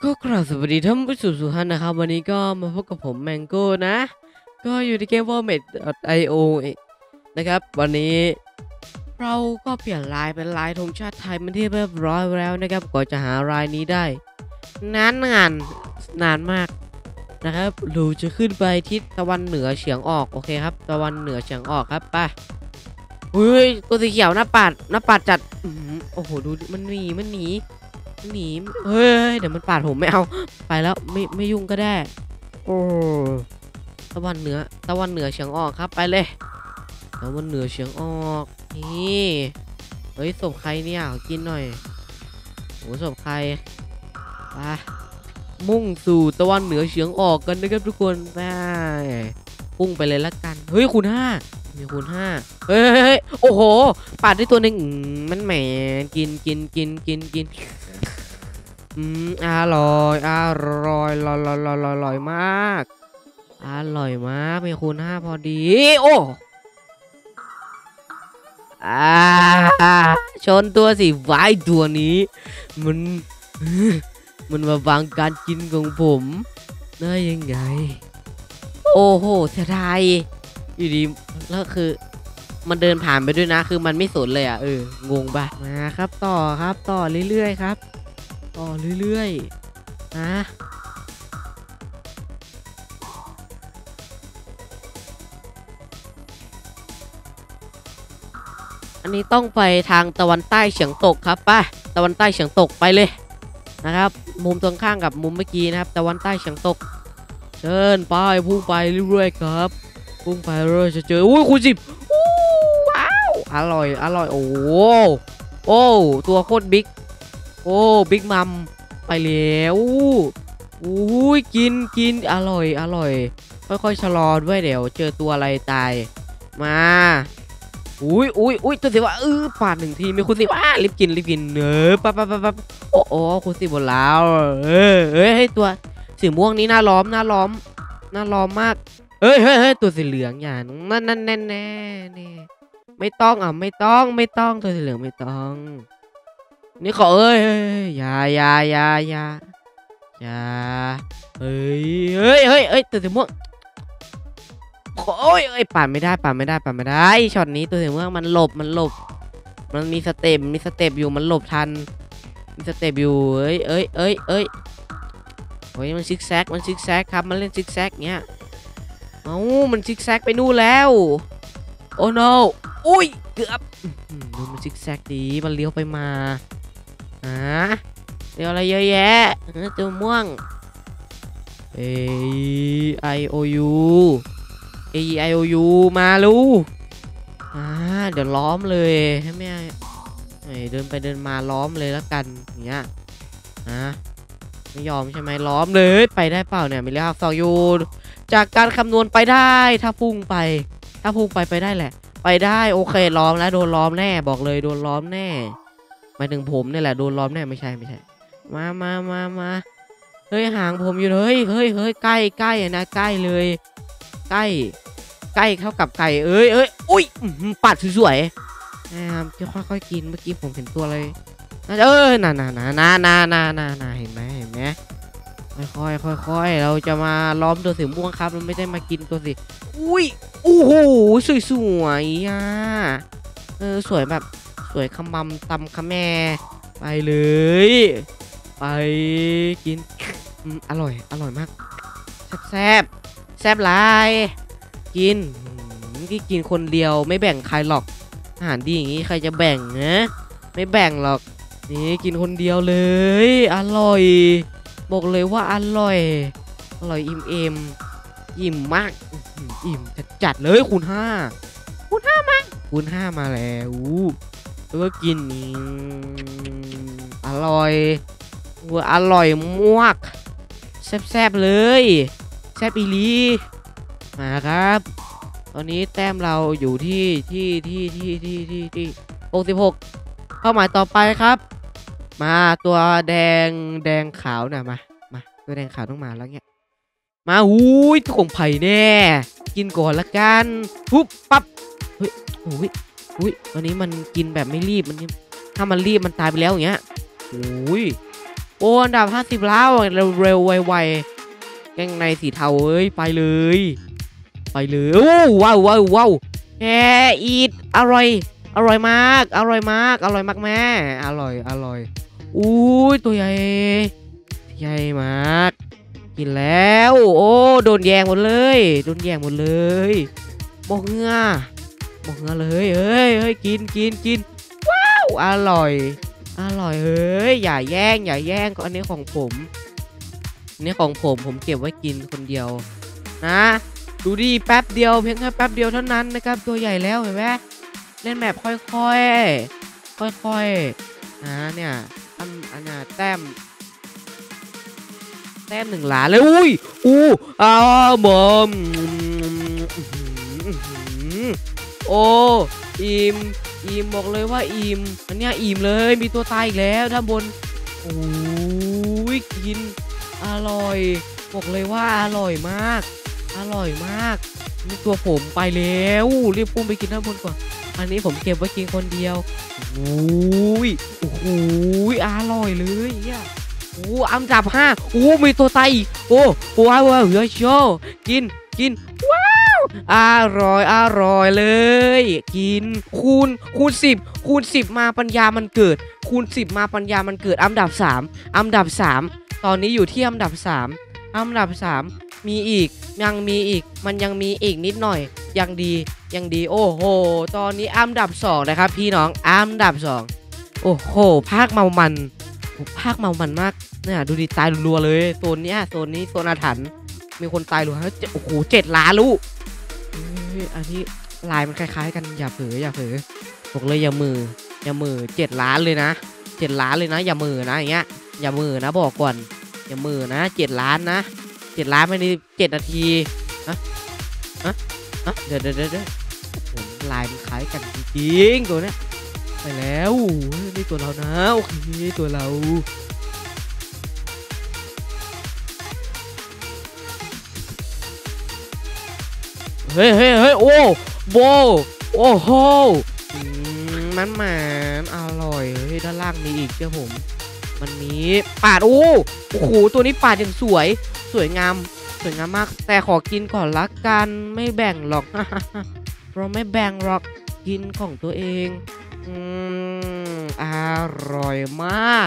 ก็กราบสวัสดีท่านผู้ชมทุกท่านนะครับวันนี้ก็มาพบกับผมแมงโก้นะก็อยู่ในเกม Warmed.io นะครับวันนี้เราก็เปลี่ยนลายเป็นลายธงชาติไทยเป็นที่เรียบร้อยแล้วนะครับกว่าจะหารายนี้ได้นานมากนะครับเราจะขึ้นไปทิศตะวันเหนือเฉียงออกโอเคครับตะวันเหนือเฉียงออกครับไปเฮ้ยตัวสีเขียวหน้าปัดจัดโอ้โหดูมันหนีเฮ้ยเดี๋ยวมันปาดผมไม่เอาไปแล้วไม่ยุ่งก็ได้โอ้ตะวันเหนือเฉียงออกครับไปเลยตะวันเหนือเฉียงออกนี่เฮ้ยศพใครเนี่ยกินหน่อยโอ้ศพใครไปมุ่งสู่ตะวันเหนือเฉียงออกกันนะครับทุกคนไปพุ่งไปเลยละกันเฮ้ยคูณ5มีคูณ5เฮ้ยโอ้โหปาดได้ตัวหนึ่งมันแหมกินอร่อยอร่อยมากมีคูณ5พอดีโอ้ชนตัวสิไว้ตัวนี้มันมันมาบังการกินของผมได้ยังไงโอ้โหเสียดายอยู่ดีแล้วคือมันเดินผ่านไปด้วยนะคือมันไม่สนเลยอ่ะงงปะมาครับต่อเรื่อยๆครับต่อเรื่อยๆนะอันนี้ต้องไปทางตะวันใต้เฉียงตกครับไปตะวันใต้เฉียงตกไปเลยนะครับมุมตรงข้างกับมุมเมื่อกี้นะครับตะวันใต้เฉียงตกเชิญไปพุ่งไปเรื่อยๆครับพุ่งไปเรื่อยจะเจออุ้ยคูณ10ว้าวอร่อยโอ้ตัวโคตรบิ๊กโอ้บิ๊กมัมไปแล้วอุ้ยกินอร่อยค่อยๆชะลอด้วยเดี๋ยวเจอตัวอะไรตายมาอุ้ยตัวสิว่าปาด1 ทีไม่คุณสิว่ารีบกินปั๊บโอ้คุณสิหมดแล้วให้ตัวสีม่วงนี้น่าล้อมมากเฮ้ยตัวสีเหลืองอย่างนั่นแน่ไม่ต้องตัวสีเหลืองไม่ต้องนี่ขออย่าเฮ้ยตัวสีม่วงโอ้ยป่านไม่ได้ช็อตนี้ตัวสีม่วงมันหลบมันมีสเต็ปอยู่มันหลบทันมีสเต็ปอยู่เอ้ยมันซิกแซกครับมันเล่นซิกแซกเงี้ยมันซิกแซกไปนู่นแล้วโอ้ no อุ้ยเกือบดูมันซิกแซกดีมันเลี้ยวไปมาเลี้ยวอะไรเยอะแยะตัวม่วงAEIOU มาลูเดี๋ยวล้อมเลยให้แม่เดินไปเดินมาล้อมเลยแล้วกันอย่างเงี้ยไม่ยอมใช่ไหมล้อมเลยไปได้เปล่าเนี่ยมีเลข2อยู่จากการคำนวณไปได้ถ้าพุ่งไปไปได้แหละไปได้โอเคล้อมแล้วโดนล้อมแน่บอกเลยโดนล้อมแน่หมายถึงผมนี่แหละโดนล้อมแน่ไม่ใช่มาเฮ้ยห่างผมอยู่เลยเฮ้ยใกล้นะใกล้เลยใกล้เท่ากับไก่อุ้ยปัดสวยจะค่อยกินเมื่อกี้ผมเห็นตัวอะไรน่าเห็นไหมค่อยเราจะมาล้อมตัวสีม่วงครับเราไม่ได้มากินตัวสีอุ้ยโอ้โหสวยสวยแบบสวยคำมัมตำคำแม่ไปเลยไปกินอร่อยมากแซ่บหลายกินคนเดียวไม่แบ่งใครหรอกอาหารดีอย่างนี้ใครจะแบ่งนะไม่แบ่งหรอกนี่กินคนเดียวเลยอร่อยบอกเลยว่าอร่อยอิ่มมากอิ่มจัดเลยคูณ5มาแล้วแล้วก็กินอร่อยมากแซ่บเลยแซ่บอีลีมาครับตอนนี้แต้มเราอยู่ที่66เป้าหมายต่อไปครับมาตัวแดงขาวน่ะมาตัวแดงขาวต้องมาแล้วเนี่ยมาของไผ่แน่กินก่อนละกันปุ๊บปั๊บเฮ้ยตอนนี้มันกินแบบไม่รีบถ้ามันรีบมันตายไปแล้วอย่างเงี้ยโโอ้อันดับ50แล้วเร็วไวๆแกงในสีเทาเอ้ยไปเลยโอ้ว้าวแฮอีทอร่อยมากแม่อร่อยอุ้ยตัวใหญ่มากกินแล้วโอ้โดนแย่งหมดเลยบอกเงือเลยเฮ้ยกินว้าวอร่อยเฮ้ยอย่าแย่งก็อันนี้ของผมผมเก็บไว้กินคนเดียวนะดูดิแป๊บเดียวเพียงแค่แป๊บเดียวเท่านั้นนะครับตัวใหญ่แล้วเห็นไหมเล่นแบบค่อยนะเนี่ยอันน่ะแต้ม1 ล้านเลยอุ้ยบอมโอ้อิ่มบอกเลยว่าอิ่มอันเนี้ยอิ่มเลยมีตัวตายอีกแล้วด้านบนโอ้ยกินอร่อยบอกเลยว่าอร่อยมากนี่ตัวผมไปแล้วรีบพุ่งไปกินด้านบนก่อนอันนี้ผมเก็บไว้กินคนเดียวโอ้โหอร่อยเลยเนี่ยโอ้อันดับ5โอ้มีตัวตายอีกว้าวเฮ้ยโชกินว้าวอร่อยเลยกินคูณ10มาปัญญามันเกิดคูณ10มาปัญญามันเกิดอันดับ3ตอนนี้อยู่ที่อันดับ3มีอีกมันยังมีอีกนิดหน่อยยังดีโอ้โหตอนนี้อันดับ2นะครับพี่น้องอันดับ2โอ้โหภาคเมามันมากเนี่ยดูดิตายรัวเลยโซนนี้โซนอาถรรพ์มีคนตายรัวโอ้โห7 ล้านลูกอันนี้ลายมันคล้ายๆกันอย่าเผลอบอกเลยอย่ามือ7 ล้านเลยนะอย่ามือนะอย่างเงี้ยอย่ามือนะบอกก่อนอย่ามือนะ7 ล้านนะ7 ล้านไม่ได้7 นาทีเดี๋ยวลายมันคล้ายกันจริงๆตัวเนี้ยไปแล้วนี่ตัวเรานะโอเคตัวเราเฮ้ยโอ้โหมันอร่อยเฮ้ยด้านล่างมีอีกเจ้าผมมันมีปาดโอ้โหตัวนี้ปาดอย่างสวยงามมากแต่ขอกินก่อนละกันไม่แบ่งหรอก เราไม่แบ่งหรอกกินของตัวเองอร่อยมาก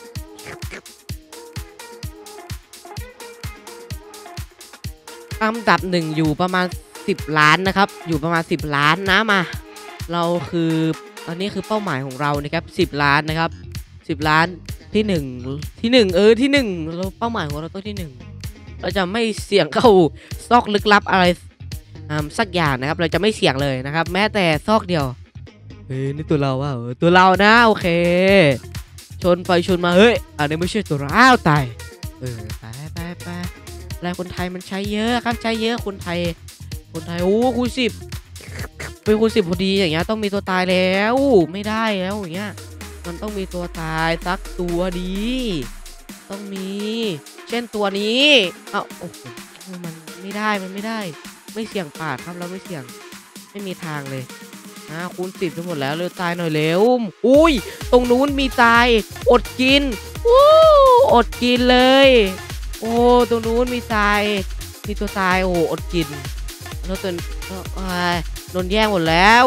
อันดับ1อยู่ประมาณ10 ล้านนะครับอยู่ประมาณ10 ล้านนะมาเราคืออันนี้คือเป้าหมายของเรานะครับ10 ล้านนะครับ10 ล้านที่1ที่1เราเป้าหมายของเราต้องที่1เราจะไม่เสี่ยงเข้าซอกลึกลับอะไรสักอย่างนะครับเราจะไม่เสี่ยงเลยนะครับแม้แต่ซอกเดียวเฮ้ยนี่ตัวเราว่าตัวเรานะโอเคชนไปชนมาเฮ้ยอันนี้ไม่ใช่ตัวเราตายไปอะไรคนไทยมันใช้เยอะครับใช้เยอะคนไทยโอ้คูณ10เป็นคูณ10พอดีอย่างเงี้ยต้องมีตัวตายแล้วไม่ได้แล้วอย่างเงี้ยมันต้องมีตัวตายสักตัวดีต้องมีเช่นตัวนี้โอ้โหมันไม่ได้ไม่เสี่ยงปาดครับเราไม่เสี่ยงไม่มีทางเลยคูณ10ทั้งหมดแล้วเลยตายหน่อยเร็วอุ้ยตรงนู้นมีตายอดกินอดกินเลยโอ้ตรงนู้นมีตายมีตัวตายโอ้อดกินแล้วตัวโดนแย่งหมดแล้ว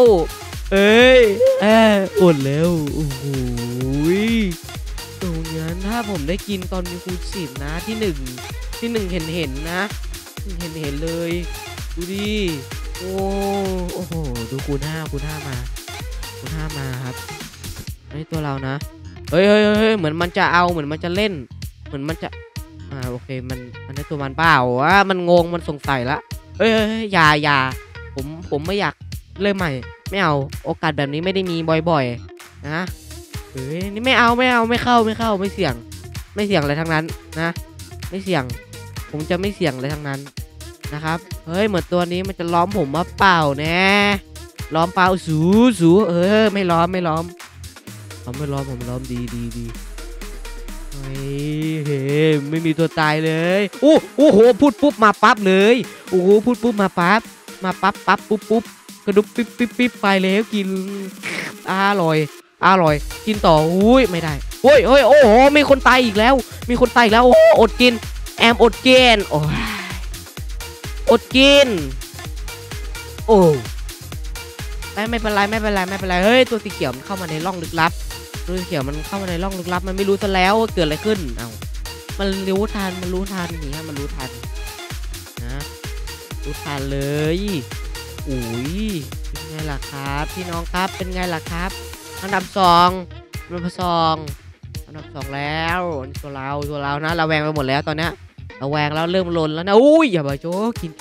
อดแล้วโอ้โหตรงนั้นถ้าผมได้กินตอนมีคูณ10นะที่1เห็นนะเห็นเลยดูดิโอ้โหดูคูณ5มาครับนี่ตัวเรานะเฮ้ยเหมือนมันจะเอาเหมือนมันจะเล่นเหมือนมันจะโอเคมันได้ตัวมันเปล่ามันงงมันสงสัยละอย่าผมไม่อยากเริ่มใหม่ไม่เอาโอกาสแบบนี้ไม่ได้มีบ่อยๆนะนี่ไม่เอาไม่เข้าไม่เสี่ยงอะไรทั้งนั้นนะไม่เสี่ยงผมจะไม่เสี่ยงอะไรทั้งนั้นนะครับเฮ้ยเหมือนตัวนี้มันจะล้อมผมมาเปล่าแน่ล้อมเปล่าสูไม่ล้อมผมล้อมดีเฮ้ยไม่มีตัวตายเลยโอ้โหพูดปุ๊บมาปั๊บเลยโอ้โหพูดปุ๊บมาปั๊บปุ๊บกระดุบปิ๊บไปแล้วกินอร่อยกินต่ออุ้ยไม่ได้โฮ้ยโอ้โหมีคนตายอีกแล้วมีคนตายอีกแล้วโอ้อดกินแอมอดกินโอ้ยอดกินโอ้ไม่เป็นไรเฮ้ยตัวสีเขียวมันเข้ามาในร่องลึกลับตัวสีเขียวมันเข้ามาในร่องลึกลับมันไม่รู้ซะแล้วว่าเกิดอะไรขึ้นเอ้ามันรู้ทันนี่ฮะมันรู้ทันนะรู้ทันเลยอุ้ยเป็นไงล่ะครับพี่น้องครับเป็นไงล่ะครับอันดับ2อันดับ2แล้วตัวเรานะเราแวงไปหมดแล้วตอนเนี้ยเราแวงแล้วเริ่มลนแล้วนะอุ้ยอย่าไปโจ๊กกิน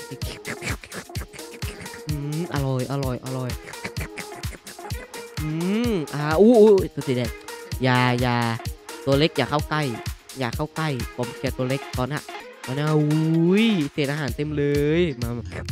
อร่อยอู้ตัวสีแดงอย่าตัวเล็กอย่าเข้าใกล้ผมเกลียดตัวเล็กตอนนี้อุ้ยเศษอาหารเต็มเลยมา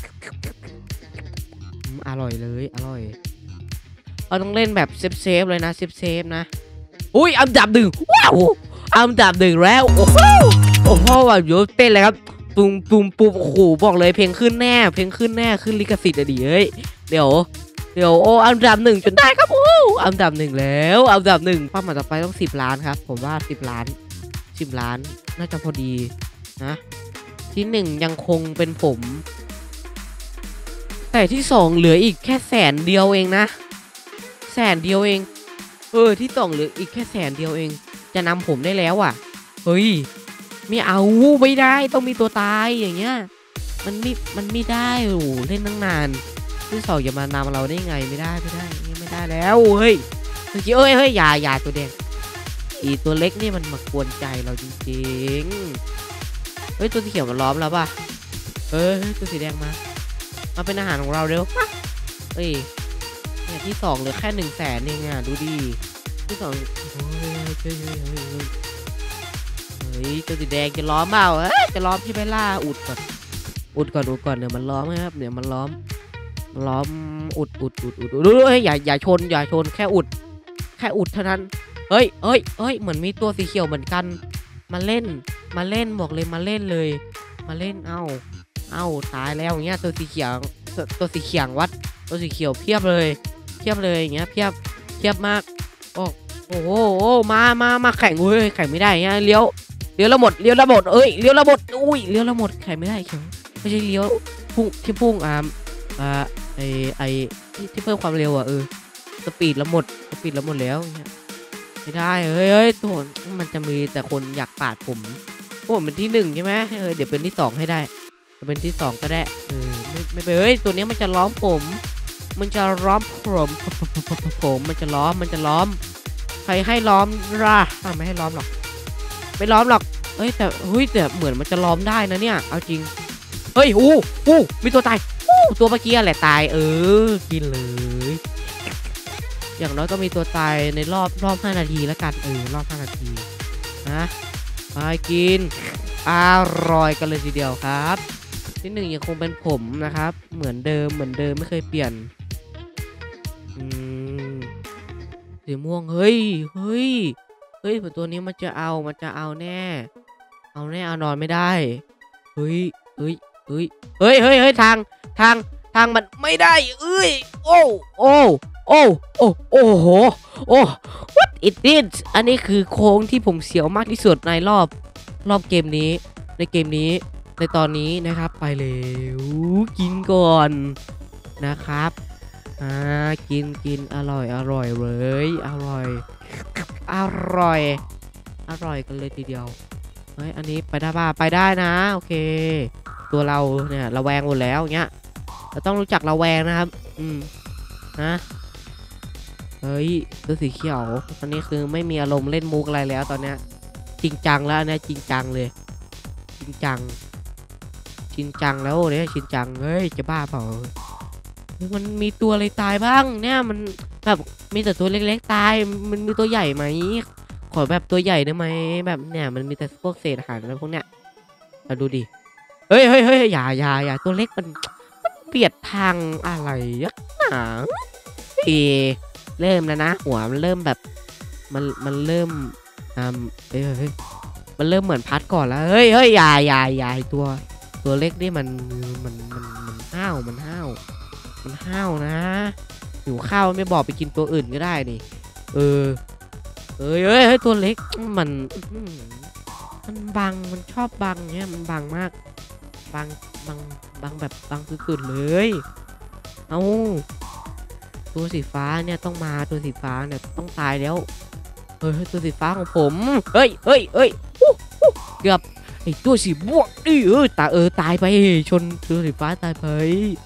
อร่อยเลยเราต้องเล่นแบบเซฟเลยนะเซฟนะอุ้ยอันดับ 1ว้าวอันดับ 1แล้วโอ้โหแบบโยเต้นเลยครับปุ้มโอ้โหบอกเลยเพลงขึ้นแน่ขึ้นลิขสิทธิ์อะดิเฮ้ยเดี๋ยวโอ้อันดับ 1จนได้ครับโอ้อันดับ 1แล้วอันดับ 1ป้ามาต่อไปต้อง10 ล้านครับผมว่า10 ล้านน่าจะพอดีนะที่1ยังคงเป็นผมแต่ที่2เหลืออีกแค่100,000 เดียวเองนะ100,000 เดียวเองที่2เหลืออีกแค่100,000 เดียวเองจะนำผมได้แล้วอ่ะเฮ้ยไม่เอาไม่ได้ต้องมีตัวตายอย่างเงี้ยมันไม่ได้โอ้เล่นตั้งนานที่2อย่ามานำเราได้ไงไม่ได้แล้วเฮ้ยอย่าตัวแดงอีตัวเล็กนี่มันมากวนใจเราจริงๆเฮ้ยตัวสีเขียวมันล้อมแล้วป่ะตัวสีแดงมาเป็นอาหารของเราเร็วเฮ้ยเนี่ยที่2เหลือแค่100,000เองอ่ะดูดิที่2เฮ้ยตัวสีแดงจะล้อมเปล่าจะล้อมพี่เบลล่าอุดก่อนเดี๋ยวมันล้อมครับเดี๋ยวมันล้อมอุดอย่าชนแค่อุดเท่านั้นเฮ้ยเหมือนมีตัวสีเขียวเหมือนกันมาเล่นบอกเลยมาเล่นเอ้าตายแล้วอย่างเงี้ยตัวสีเขียววัดตัวสีเขียวเพียบเลยอย่างเงี้ยเพียบมากโอ้โหมาแข่งแข่งไม่ได้เงี้ยเลี้ยวระหมดเลี้ยวระหมดอุ้ยเลี้ยวระหมดแข่งไม่ได้เขียวไม่ใช่เลี้ยวพุ่งไอที่เพิ่มความเร็วสปีดละหมดแล้วเนี่ยไม่ได้เฮ้ยตัวมันจะมีแต่คนอยากปาดผมเป็นที่1ใช่ไหมเดี๋ยวเป็นที่2ให้ได้จะเป็นที่2ก็ได้ไม่ไปตัวนี้มันจะล้อมผมมันจะล้อมผมมันจะล้อมใครให้ล้อมล่ะไม่ให้ล้อมหรอกไม่ล้อมหรอกแต่เหมือนมันจะล้อมได้นะเนี่ยเอาจริงเฮ้ยมีตัวตายตัวเมื่อกี้แหละตายกินเลยอย่างน้อยก็มีตัวตายในรอบ5 นาทีแล้วกันรอบ5 นาทีนะไปกินอร่อยกันเลยทีเดียวครับที่1ยังคงเป็นผมนะครับเหมือนเดิมไม่เคยเปลี่ยนสีม่วงเฮ้ยตัวนี้มันจะเอาแน่เอานอนไม่ได้เฮ้ยทางมันไม่ได้โอ้โหwhat it is อันนี้คือโค้งที่ผมเสียวมากที่สุดในรอบเกมนี้ในตอนนี้นะครับไปเลยกินก่อนนะครับกินอร่อยเลยอร่อยกันเลยทีเดียวอันนี้ไปได้ป่ะไปได้นะโอเคตัวเราเนี่ยระแวงหมดแล้วเงี้ยเราต้องรู้จักระแวงนะครับนะเฮ้ยตัวสีเขียวตอนนี้คือไม่มีอารมณ์เล่นมุกอะไรแล้วตอนเนี้ยจริงจังแล้วนะจริงจังเลยจริงจังแล้วเนี่ยจริงจังเฮ้ยจะบ้าเปล่ามันมีตัวอะไรตายบ้างเนี่ยมันแบบมีแต่ตัวเล็กๆตายมันมีตัวใหญ่ไหมขอแบบตัวใหญ่ได้ไหมแบบเนี่ยมันมีแต่พวกเศษอาหารอะไรพวกเนี้ยเราดูดิเฮ้ยอย่าตัวเล็กมันเปลียดทางอะไรยักหนาเริ่มแล้วนะหัวมันเริ่มแบบมันเริ่มมันเริ่มเหมือนพัดก่อนแล้วเฮ้ยอย่าตัวเล็กนี่มันห้าวนะหิวข้าวไม่บอกไปกินตัวอื่นก็ได้นี่เฮ้ยตัวเล็กมันมันบังมันชอบบังเนี่ยมันบังมากบังบังบังแบบบังสุดๆเลยเอาตัวสีฟ้าเนี่ยต้องมาตัวสีฟ้าเนี่ยต้องตายแล้วตัวสีฟ้าของผมเฮ้ยเกือบไอตัวสีม่วงตายไปชนตัวสีฟ้าตายไป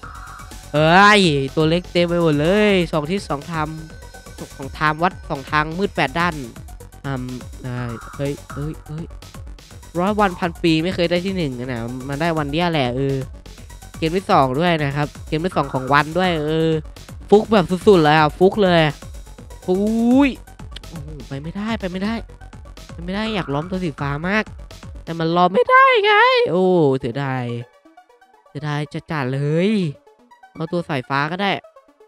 ตัวเล็กเต็มไปหมดเลย2 ทิศ 2 ทางของทางวัด2 ทางมืด8 ด้านเฮ้ย100 วันพันปีไม่เคยได้ที่1นะมันได้วันเดียวแหละเกมที่2ด้วยนะครับเกมที่2ของวันด้วยฟุกแบบสุดๆเลยฟุกเลยอุ้ยไปไม่ได้อยากล้อมตัวสีฟ้ามากแต่มันล้อมไม่ได้ไงเสียดายจัดเลยเอาตัวสายฟ้าก็ได้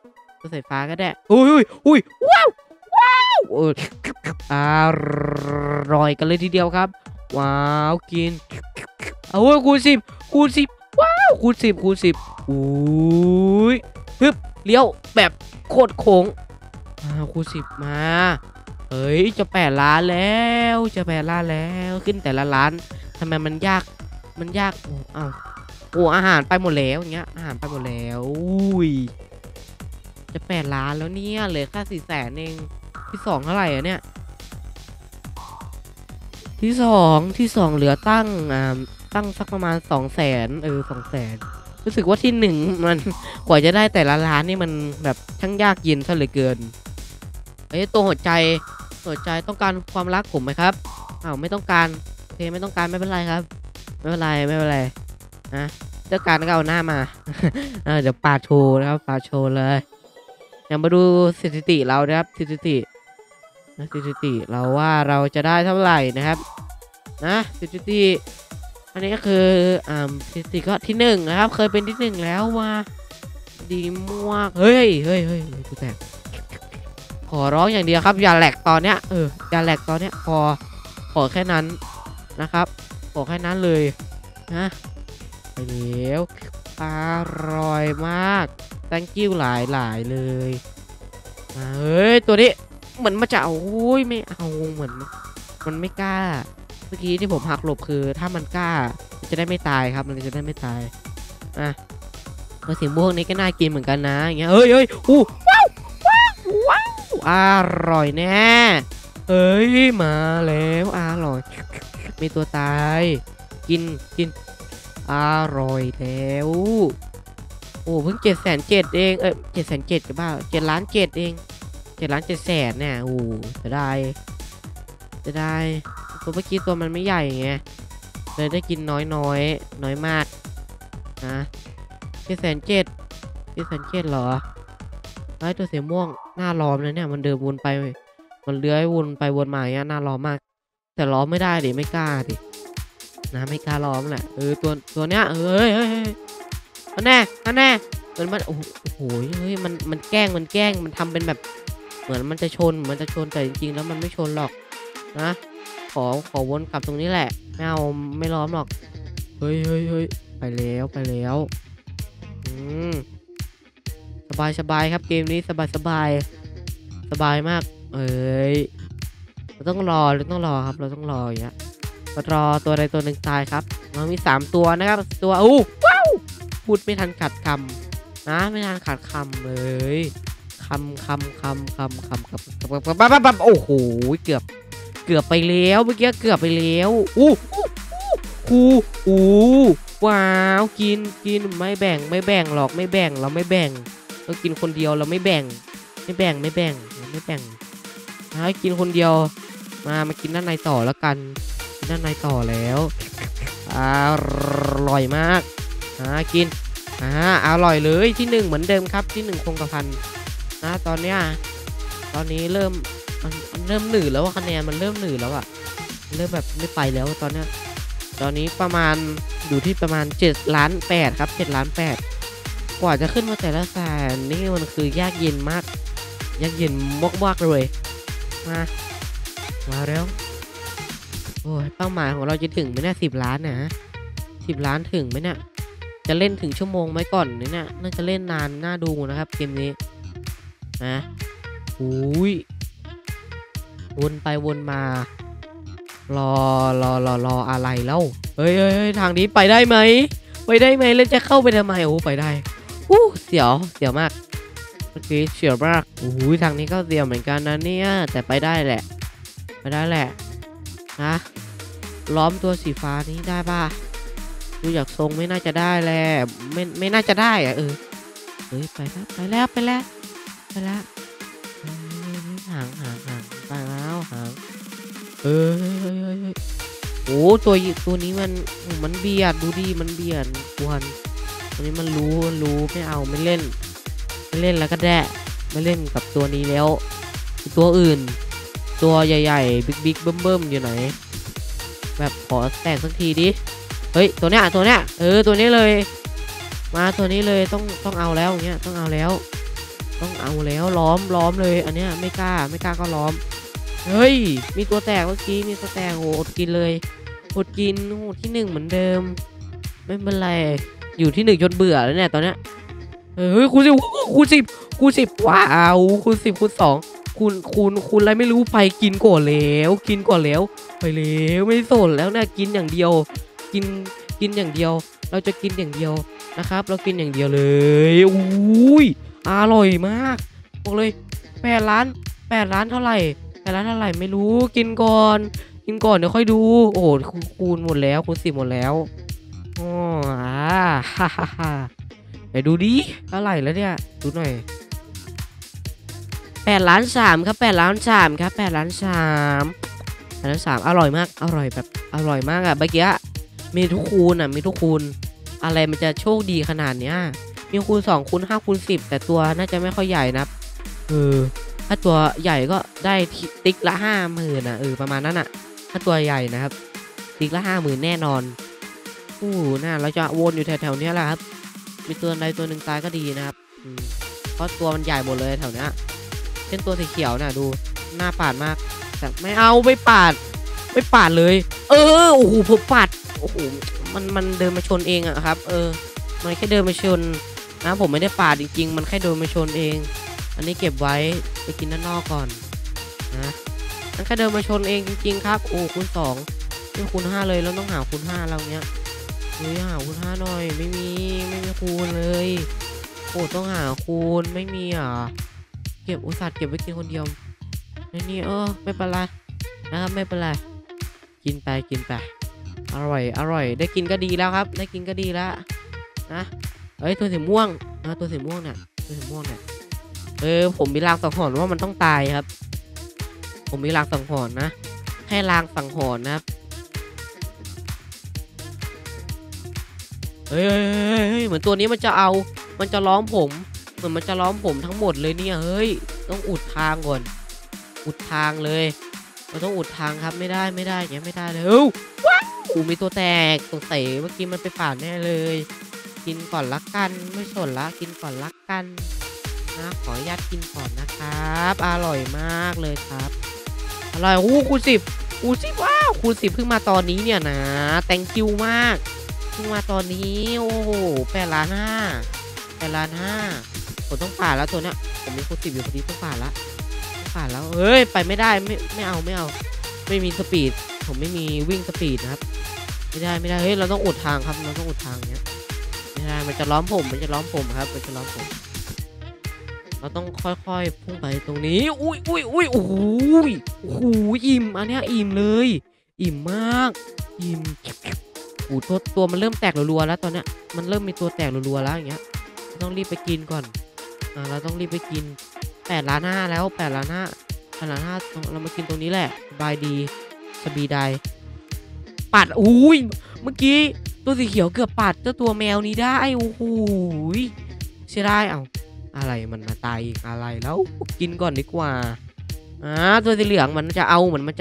อุ้ยว้าวอร่อยกันเลยทีเดียวครับว้าวกินคูณ 10ว้าวคูณ 10อุ้ยฮึบเลี้ยวแบบโคตรโค้งคูณ 10มาเฮ้ยจะ8 ล้านแล้วขึ้นแต่ละล้านทำไมมันยากอาหารไปหมดแล้วอย่างเงี้ยอาหารไปหมดแล้วอุ้ยจะ8 ล้านแล้วเนี่ยเหลือแค่400,000เองที่2เท่าไหร่อะเนี่ยที่2เหลือตั้งสักประมาณ200,000200,000รู้สึกว่าที่1มันกว่าจะได้แต่ละล้านนี่มันแบบช่างยากเย็นซะเหลือเกินตัวหัวใจต้องการความรักผมไหมครับไม่ต้องการไม่ต้องการไม่เป็นไรครับไม่เป็นไรนะเจ้าการก็เอาหน้ามา เดี๋ยวปาโชว์นะครับปาโชว์เลยอย่ามาดูสถิติเรานะครับสถิติเราว่าเราจะได้เท่าไหร่นะครับนะสถิติอันนี้ก็คือสถิติก็ที่1นะครับเคยเป็นที่1แล้วมาดีมากเฮ้ยกูแตกขอร้องอย่างเดียวครับอย่าแหลกตอนเนี้ยอย่าแหลกตอนเนี้ยขอแค่นั้นนะครับขอแค่นั้นเลยนะไปแล้วอร่อยมาก thank you หลายเลยตัวนี้เหมือนมาจะไม่เอาเหมือนมันไม่กล้าเมื่อกี้ที่ผมหักหลบคือถ้ามันกล้าจะได้ไม่ตายครับมันจะได้ไม่ตายตัวสีม่วงนี้ก็น่ากินเหมือนกันนะอย่างเงี้ยว้าวอร่อยแน่มาแล้วอร่อยมีตัวตายกินอร่อยแล้วเพิ่ง707,000เอง707,000กับบ้า7,700,000เอง7,700,000เนี่ยจะได้ตัวเมื่อกี้ตัวมันไม่ใหญ่ไงเลยได้กินน้อยมากนะ7,700,000เหรอตัวสีม่วงหน้าล้อมเลยเนี่ยมันเดินวนไปมันเลื้อยวนไปวนมาอย่างเงี้ยหน้าล้อมมากแต่ล้อมไม่ได้ดิไม่กล้าดินะไม่กล้าล้อมแหละตัวเนี้ยอันแน่มันโอ้โหมันแกล้งมันทำเป็นแบบเหมือนมันจะชนแต่จริงๆแล้วมันไม่ชนหรอกนะขอวนกลับตรงนี้แหละไม่ล้อมหรอกเฮ้ยไปแล้วสบายครับเกมนี้สบายมากเราต้องรอครับเราต้องรออย่างเงี้ยรอตัวใดตัวหนึ่งตายครับเรามี3 ตัวนะครับตัวว้าวพูดไม่ทันขาดคำนะไม่ทันขาดคำเลยคำโอ้โหเกือบไปแล้วเมื่อกี้เกือบไปแล้วว้าวกินไม่แบ่งหรอกเราไม่แบ่งเรากินคนเดียวเราไม่แบ่งกินคนเดียวมากินด้านในต่อแล้วกันด้านในต่อแล้วอร่อยมากกินอร่อยเลยที่1เหมือนเดิมครับที่1คงกระพันนะตอนนี้เริ่มมันเริ่มหนืดแล้วคะแนนมันเริ่มหนืดแล้วเริ่มแบบไม่ไปแล้วตอนนี้ประมาณอยู่ที่ประมาณ7,800,000ครับ7,800,000กว่าจะขึ้นมาแต่ละแสนนี่มันคือยากเย็นมากมากเลยมาแล้วโอ้ยเป้าหมายของเราจะถึงไหมเนี่ย10 ล้านนะ10 ล้านถึงไหมเนี่ยจะเล่นถึงชั่วโมงไหมก่อนเนี่ยน่าจะเล่นนานน่าดูนะครับเกมนี้นะอุ้ยวนไปวนมารออะไรแล้วเฮ้ยทางนี้ไปได้ไหมไปได้ไหมแล้วจะเข้าไปทำไมโอ้ไปได้เสียวมากเมื่อกี้เสียวมากโอ้ยทางนี้ก็เสียวเหมือนกันนะเนี่ยแต่ไปได้แหละนะล้อมตัวสีฟ้านี้ได้ป่ะดูจากทรงไม่น่าจะได้แหละไม่น่าจะได้อะเฮ้ยไปแล้วไปแล้วห่างไปแล้วห่างเฮ้ยโอ้ตัวนี้มันเบียดดูดิมันเบียดกวนตัวนี้มันรู้ไม่เอาไม่เล่นแล้วก็แดะไม่เล่นกับตัวนี้แล้วตัวอื่นตัวใหญ่ๆบิ๊กเบิ่มอยู่ไหนแบบขอแตกสักทีดิเฮ้ยตัวเนี้ยตัวนี้เลยมาตัวนี้เลยต้องเอาแล้วอย่างเงี้ยต้องเอาแล้วล้อมเลยอันเนี้ยไม่กล้าก็ล้อมเฮ้ยมีตัวแตกเมื่อกี้มีตัวแตกโหดกินเลยโหดกินโหดที่1เหมือนเดิมไม่เป็นไรอยู่ที่1จนเบื่อแล้วเนี่ยตอนเนี้ยเฮ้ยคูณ10ว้าวคูณ10คูณ2คูณอะไรไม่รู้ไปกินก่อนแล้วไปแล้วไม่สนแล้วนะกินอย่างเดียวกินอย่างเดียวเราจะกินอย่างเดียวนะครับเรากินอย่างเดียวเลยอุ้ยอร่อยมากบอกเลย8 ล้านเท่าไหร่ไม่รู้กินก่อนเดี๋ยวค่อยดูโอ้โหคูณหมดแล้วคูณ10หมดแล้วอ๋อฮ่าไปดูดิเท่าไหร่แล้วเนี่ยดูหน่อย8 ล้าน 3ครับ8 ล้าน 3ครับ8 ล้าน 3อร่อยมากอร่อยแบบอร่อยมากอะเมื่อกี้มีทุกคูณอะไรมันจะโชคดีขนาดเนี้ยมีคูณ2คูณ5คูณ10แต่ตัวน่าจะไม่ค่อยใหญ่นะถ้าตัวใหญ่ก็ได้ติ๊กละ 50,000นะประมาณนั้นอะถ้าตัวใหญ่นะครับติ๊กละ 50,000แน่นอนน่าเราจะวนอยู่แถวๆนี้แหละครับมีตัวใดตัวหนึ่งตายก็ดีนะครับเพราะตัวมันใหญ่หมดเลยแถวเนี้ยเช่นตัวสีเขียวน่ะดูหน้าปาดมากแต่ไม่เอาไม่ปาดเลยโอ้โหผมปาดโอ้โหมันเดินมาชนเองอะครับมันแค่เดินมาชนนะผมไม่ได้ปาดจริงๆมันแค่เดินมาชนเองอันนี้เก็บไว้ไปกินด้านนอกก่อนนะมันแค่เดินมาชนเองจริงๆครับโอ้คูณ2ไม่คูณ5เลยแล้วต้องหาคูณ5เราเนี้ยหาคูณ5หน่อยไม่มีคูณเลยโอ้ต้องหาคูณไม่มีเก็บอุตส่าห์เก็บไว้กินคนเดียวนี่ไม่เป็นไรนะครับไม่เป็นไรกินไปอร่อยได้กินก็ดีแล้วครับได้กินก็ดีแล้วนะตัวสีม่วงตัวสีม่วงเนี่ยผมมีลางสังหรณ์ว่ามันต้องตายครับผมมีลางสังหรณ์นะให้ลางสังหรณ์นะครับเฮ้ยเหมือนตัวนี้มันจะล้อมผมเหมือนมันจะล้อมผมทั้งหมดเลยเนี่ยเฮ้ยต้องอุดทางก่อนอุดทางเลยเราต้องอุดทางครับไม่ได้อย่างเงี้ยไม่ได้เลยว้าวมีตัวแตกสงสัยเมื่อกี้มันไปปาดแน่เลยกินก่อนละกันไม่สนละกินก่อนละกันนะขออนุญาตกินก่อนนะครับอร่อยมากเลยครับอร่อยคูณ10ว้าวคูณ10เพิ่งมาตอนนี้เนี่ยนะ thank you มากเพิ่งมาตอนนี้โอ้โห8 ล้าน 5ผมต้องผ่านแล้วตัวเนี้ยผมมีคูณ10อยู่พอดีต้องผ่านแล้วเฮ้ยไปไม่ได้ไม่เอาไม่มีสปีดผมไม่มีวิ่งสปีดนะครับไม่ได้เฮ้ยเราต้องอุดทางครับเราต้องอุดทางเนี้ยไม่ได้มันจะล้อมผมครับมันจะล้อมผมเราต้องค่อยๆพุ่งไปตรงนี้อุ้ยโอ้โหอิ่มอันเนี้ยอิ่มเลยอิ่มมากอิ่มโอ้ตัวมันเริ่มแตกรัวๆแล้วตอนเนี้ยมันเริ่มมีตัวแตกรัวๆแล้วอย่างเงี้ยต้องรีบไปกินก่อนเราต้องรีบไปกิน8 ล้าน 5แล้ว8 ล้าน 5เรามากินตรงนี้แหละบายดีสบีได้ปัดอุ้ยเมื่อกี้ตัวสีเขียวเกือบปัดเจ้าตัวแมวนี้ได้โอ้โหเสียดายอะไรมันมาตายอีกอะไรแล้วกินก่อนดีกว่าตัวสีเหลืองมันจะเอามัน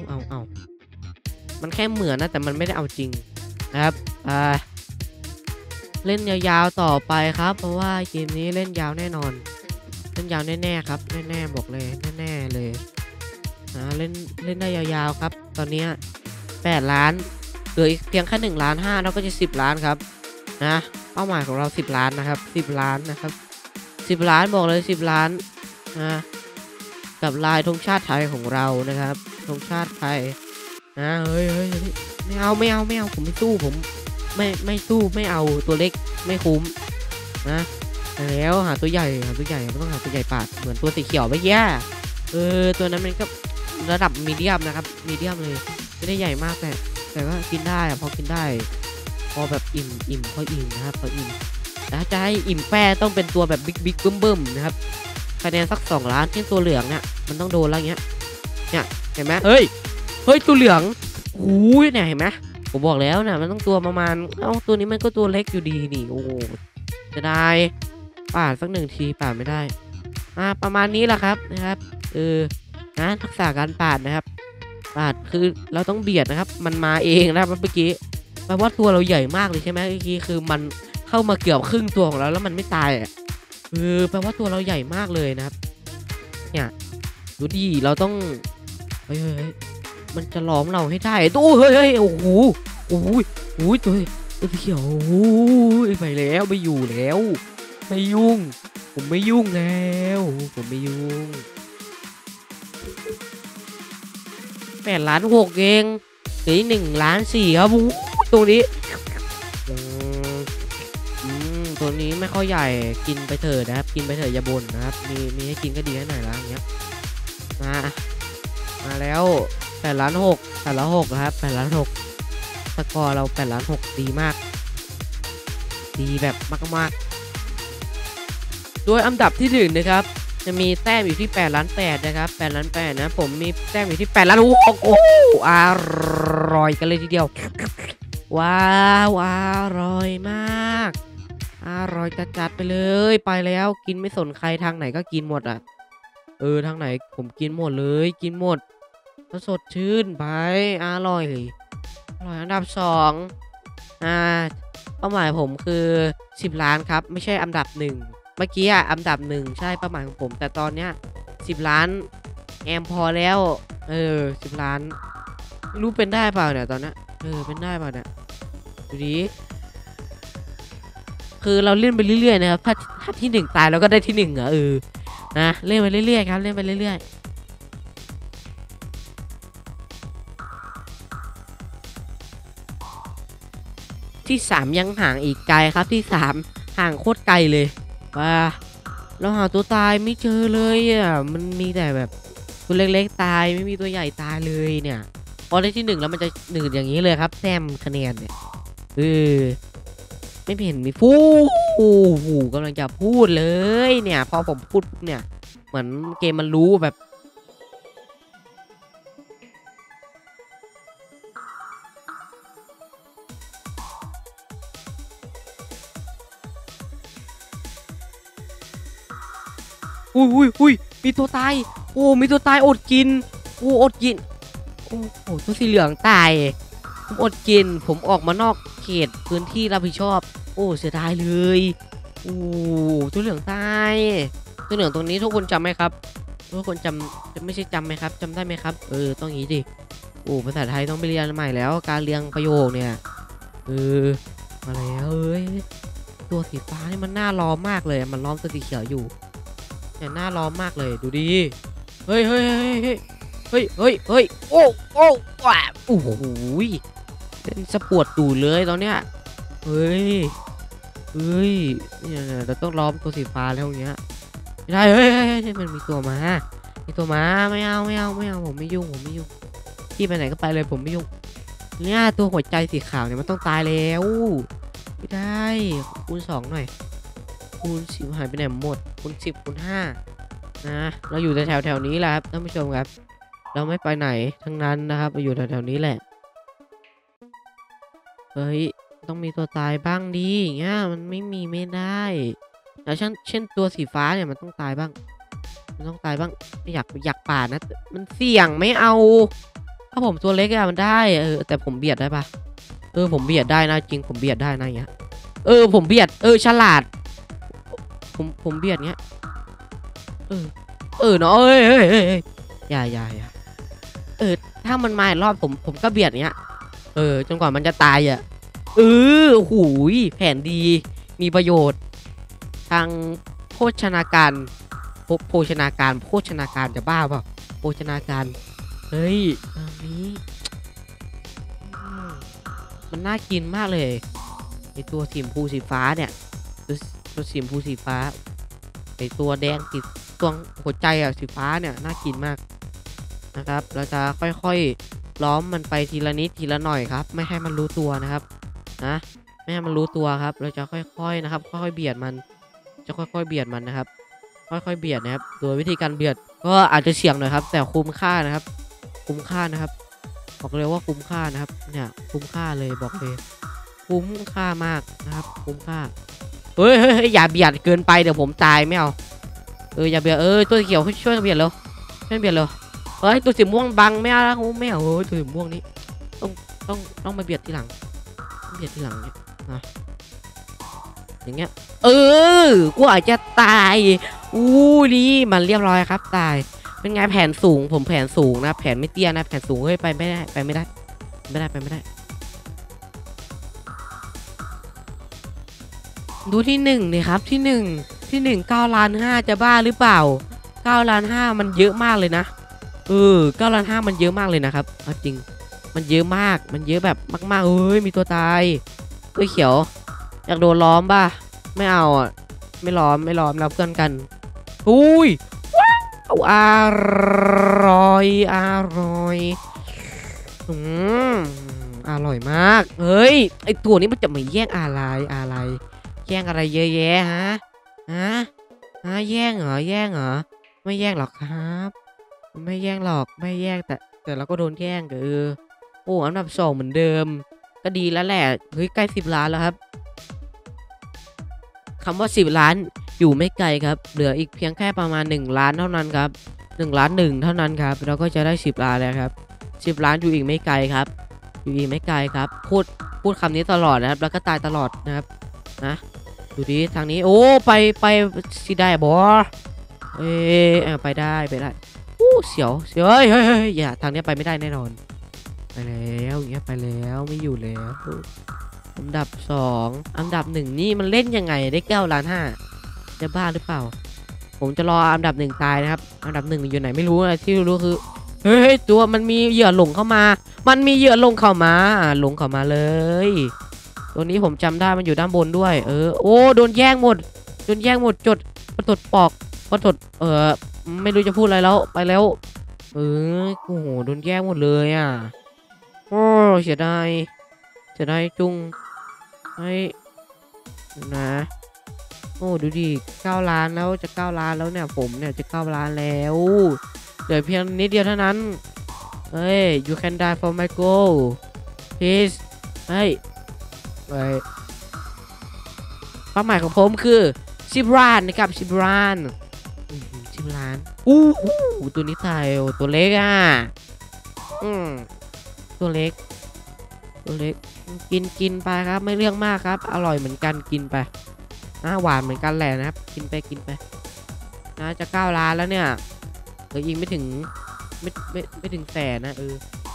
แค่เหมือนนะแต่มันไม่ได้เอาจริงนะครับเล่นยาวๆต่อไปครับเพราะว่าเกมนี้เล่นยาวแน่นอนเล่นยาวแน่ๆครับแน่ๆบอกเลยแน่ๆเลยนะเล่นได้ยาวๆครับตอนนี้8 ล้านเหลืออีกเพียงแค่1 ล้าน 5เราก็จะ10 ล้านครับนะเป้าหมายของเรา10 ล้านนะครับ10 ล้านนะครับ10 ล้านบอกเลย10 ล้านนะกับลายธงชาติไทยของเรานะครับธงชาติไทยนะเฮ้ยไม่เอาผมไม่สู้ผมไม่สู้ไม่เอาตัวเล็กไม่คุ้มนะแล้วหาตัวใหญ่ไม่ต้องหาตัวใหญ่ปาดเหมือนตัวสีเขียวเมื่อกี้ตัวนั้นมันก็ระดับมีเดียมนะครับมีเดียมเลยไม่ได้ใหญ่มากแต่ก็กินได้อะพอกินได้พอแบบอิ่มพออิ่มนะครับพออิ่มแต่ถ้าจะให้อิ่มแป้ต้องเป็นตัวแบบบิ๊กเบิ่มนะครับคะแนนสัก2 ล้านที่ตัวเหลืองเนี่ยมันต้องโดนแล้วเงี้ยเนี่ยเห็นไหมเฮ้ยตัวเหลืองอู้ยเนี่ยเห็นไหมผมบอกแล้วนะมันต้องตัวประมาณตัวนี้มันก็ตัวเล็กอยู่ดีนี่โอ้จะได้ปาดสัก1 ทีปาดไม่ได้ประมาณนี้แหละครับนะครับนะทักษะการปาดนะครับปาดคือเราต้องเบียดนะครับมันมาเองนะครับเมื่อกี้แปลว่าตัวเราใหญ่มากเลยใช่ไหมเมื่อกี้คือมันเข้ามาเกือบครึ่งตัวของเราแล้วมันไม่ตายแปลว่าตัวเราใหญ่มากเลยนะครับเนี่ยดูดิเราต้องเฮ้ยมันจะล้อมเราให้ได้ตู้เฮ้ยโอ้โหตัวเขียวไปแล้วไม่อยู่แล้วไม่ยุ่งผมไม่ยุ่งแล้วผมไม่ยุ่ง8 ล้าน 6เองหรือ1 ล้าน 4ครับตรงนี้ตัวนี้ไม่ค่อยใหญ่กินไปเถอะนะครับกินไปเถอะอย่าบ่นนะครับมีให้กินก็ดีให้หน่อยละอย่างเงี้ยมาแล้ว8 ล้าน 6นะครับ8 ล้าน 6สกอร์เรา8 ล้าน 6ดีมากดีแบบมากโดยอันดับที่1นะครับจะมีแต้มอยู่ที่8 ล้าน 8นะครับ8 ล้าน 8นะผมมีแต้มอยู่ที่8 ล้าน 6โอ้อร่อยกันเลยทีเดียวว้าวอร่อยมากอร่อยจัดไปเลยไปแล้วกินไม่สนใครทางไหนก็กินหมดอ่ะทางไหนผมกินหมดเลยกินหมดก็สดชื่นไปอร่อยอันดับ2เป้าหมายผมคือ10 ล้านครับไม่ใช่อันดับ1เมื่อกี้อันดับ1ใช่เป้าหมายของผมแต่ตอนเนี้ย10 ล้านแอมพอแล้ว10 ล้านไม่รู้เป็นได้เปล่าเนี่ยตอนนี้เป็นได้เปล่าเนี่ยดูดิคือเราเล่นไปเรื่อยๆนะครับถ้าที่1ตายเราก็ได้ที่1นะเล่นไปเรื่อยๆครับเล่นไปเรื่อยๆที่3ยังห่างอีกไกลครับที่3ห่างโคตรไกลเลยว่าเราหาตัวตายไม่เจอเลยมันมีแต่แบบตัวเล็กๆตายไม่มีตัวใหญ่ตายเลยเนี่ยพอได้ที่1แล้วมันจะหนืดอย่างนี้เลยครับแต้มคะแนนเนี่ยไม่เห็นมีกำลังจะพูดเลยเนี่ยพอผมพูดเนี่ยเหมือนเกมมันรู้แบบอุ้ยมีตัวตายมีตัวตายอดกินอดกินตัวสีเหลืองตายผมอดกินผมออกมานอกเขตพื้นที่รับผิดชอบเสียดายเลยตัวเหลืองตายตัวเหลืองตรงนี้ทุกคนจำไหมครับทุกคนจำไม่ใช่จำไหมครับจำได้ไหมครับต้องอย่างนี้ดิภาษาไทยต้องไปเรียนใหม่แล้วการเรียงประโยคเนี่ยมาแล้วตัวสีฟ้านี่มันน่าล้อมมากเลยมันล้อมตัวสีเขียวอยู่เนี่ยน่าล้อมมากเลยดูดิเฮ้ยว้าโอ้โหเป็นสปวดตูเลยตอนเนี้ยเฮ้ยเนี่ยเราต้องล้อมตัวสีฟ้าแล้วอย่างเงี้ยไม่ได้มันมีตัวมาไม่เอาผมไม่ยุ่งที่ไปไหนก็ไปเลยผมไม่ยุ่งเนี่ยตัวหัวใจสีขาวเนี่ยมันต้องตายแล้วไม่ได้คูณ2หน่อยคูณ10หายไปไหนหมดคูณ10คูณ5นะเราอยู่แถวนี้แหละครับท่านผู้ชมครับเราไม่ไปไหนทั้งนั้นนะครับเราอยู่แถวนี้แหละต้องมีตัวตายบ้างดีอย่างเงี้ยมันไม่ได้แล้วเช่นตัวสีฟ้าเนี่ยมันต้องตายบ้างไม่อยากป่านะมันเสี่ยงไม่เอาถ้าผมตัวเล็กอะมันได้แต่ผมเบียดได้ปะผมเบียดได้นะจริงผมเบียดได้นะอย่างเงี้ยผมเบียดฉลาดผมเบียดเงี้ยเนาะอย่าถ้ามันมาอีกรอบผมก็เบียดเงี้ยจนกว่ามันจะตายอ่ะหูยแผนดีมีประโยชน์ทางโภชนาการผโภชนาการจะบ้าเปล่าโภชนาการเฮ้ยอันนี้มันน่ากินมากเลยไอตัวสีชมพูสีฟ้าเนี่ยตัวสีชมพูสีฟ้าไอตัวแดงติดตัวหัวใจอะสีฟ้าเนี่ยน่ากินมากนะครับเราจะค่อยๆล้อมมันไปทีละนิดทีละหน่อยครับไม่ให้มันรู้ตัวนะครับนะไม่ให้มันรู้ตัวครับเราจะค่อยๆนะครับค่อยๆเบียดมันจะค่อยๆเบียดมันนะครับค่อยๆเบียดนะครับโดยวิธีการเบียดก็อาจจะเสี่ยงหน่อยครับแต่คุ้มค่านะครับคุ้มค่านะครับบอกเลยว่าคุ้มค่านะครับเนี่ยคุ้มค่าเลยบอกเลยคุ้มค่ามากนะครับคุ้มค่าเฮ้ยอย่าเบียดเกินไปเดี๋ยวผมตายไม่เอาอย่าเบียดตัวเขียวช่วยเบียดเร็วช่วยเบียดเร็วเฮ้ยตัวสีม่วงบังไม่เอาไม่เอาตัวสีม่วงนี้ต้องมาเบียดทีหลังเบียดทีหลังเนี่ยนะอย่างเงี้ยกูอาจจะตายดีมันเรียบร้อยครับตายเป็นไงแผนสูงผมแผนสูงนะแผนไม่เตี้ยนะแผนสูงเฮ้ยไปไม่ได้ดูที่หนึ่งเลยครับที่หนึ่ง9,500,000จะบ้าหรือเปล่า9,500,000มันเยอะมากเลยนะ9,500,000มันเยอะมากเลยนะครับจริงมันเยอะมากมันเยอะแบบมากๆมีตัวตายตัวเขียวอยากโดนล้อมป่ะไม่เอาอ่ะไม่ล้อมเราเพื่อนกันอุ้ยว้าวอร่อยอร่อยมากเฮ้ยไอตัวนี้มันจะไม่แย่งอะไรแย่งอะไรเยอะแยะฮะแย่งเหรอไม่แย่งหรอกครับไม่แย่งหรอกไม่แย่งแต่เราก็โดนแย่งโอ้อันดับ2เหมือนเดิมก็ดีแล้วแหละเฮ้ยใกล้10 ล้านแล้วครับคำว่า10 ล้านอยู่ไม่ไกลครับเหลืออีกเพียงแค่ประมาณ1 ล้านเท่านั้นครับ1 ล้าน 1เท่านั้นครับเราก็จะได้10 ล้านแล้วครับ10 ล้านอยู่อีกไม่ไกลครับอยู่อีกไม่ไกลครับพูดคำนี้ตลอดนะครับแล้วก็ตายตลอดนะครับนะดูดิทางนี้โอ้ไปสิได้บอไปได้เสียวเฮ้ยอย่าทางนี้ไปไม่ได้แน่นอนไปแล้วอย่างเงี้ยไปแล้วไม่อยู่แล้วอันดับ2อันดับ1นี่มันเล่นยังไงได้9,500,000จะบ้าหรือเปล่าผมจะรออันดับ1ตายนะครับอันดับ1อยู่ไหนไม่รู้นะที่รู้คือเฮ้ยตัวมันมีเหยื่อหลงเข้ามาลงเข้ามาเลยตัวนี้ผมจำได้มันอยู่ด้านบนด้วยโอ้โดนแย่งหมดจดประตดปอกประตดไม่รู้จะพูดอะไรแล้วไปแล้วโอ้โหโดนแย่งหมดเลยอ่ะโอ้เสียดายจุงให้นะโอ้ดูดิ9 ล้านแล้วจะ9 ล้านแล้วเนี่ยผมเนี่ยจะ9 ล้านแล้วเดี๋ยวเพียงนิดเดียวเท่านั้นเฮ้ย you can die for my goal please เฮ้ยเป้าหมายของผมคือ10 ล้านนะครับ10 ล้าน10 ล้านตัวนี้ตายตัวเล็กตัวเล็กกินไปครับไม่เรื่องมากครับอร่อยเหมือนกันกินไปหวานเหมือนกันแหละนะครับกินไปนะจะ9 ล้านแล้วเนี่ยอีกไม่ถึงไม่ถึงแสนนะ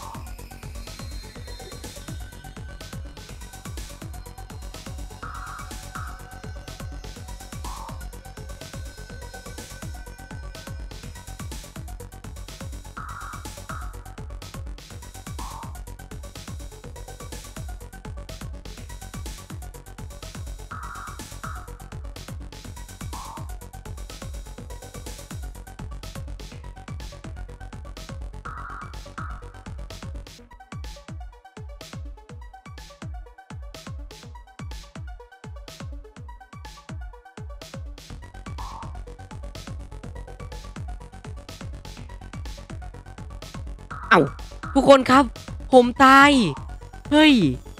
เอ้าทุกคนครับผมตายเฮ้ย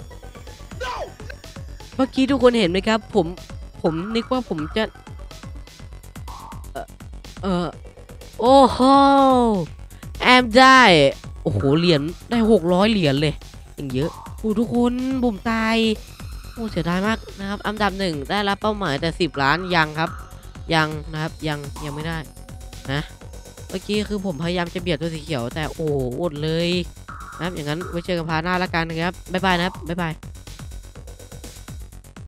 เมื่อกี้ทุกคนเห็นไหมครับผมนึกว่าผมจะโอ้โหแอมได้โอ้โหเหรียญได้600 เหรียญเลยอย่างเยอะทุกคนผมตายเสียดายมากนะครับอันดับ1ได้รับเป้าหมายแต่10 ล้านยังครับยังนะครับยังไม่ได้นะเมื่อกี้คือผมพยายามจะเบียดตัวสีเขียวแต่อดเลยนะครับอย่างนั้นไว้เจอกันพาร์ทหน้าละกันนะครับบ๊ายบายนะครับบ๊ายบาย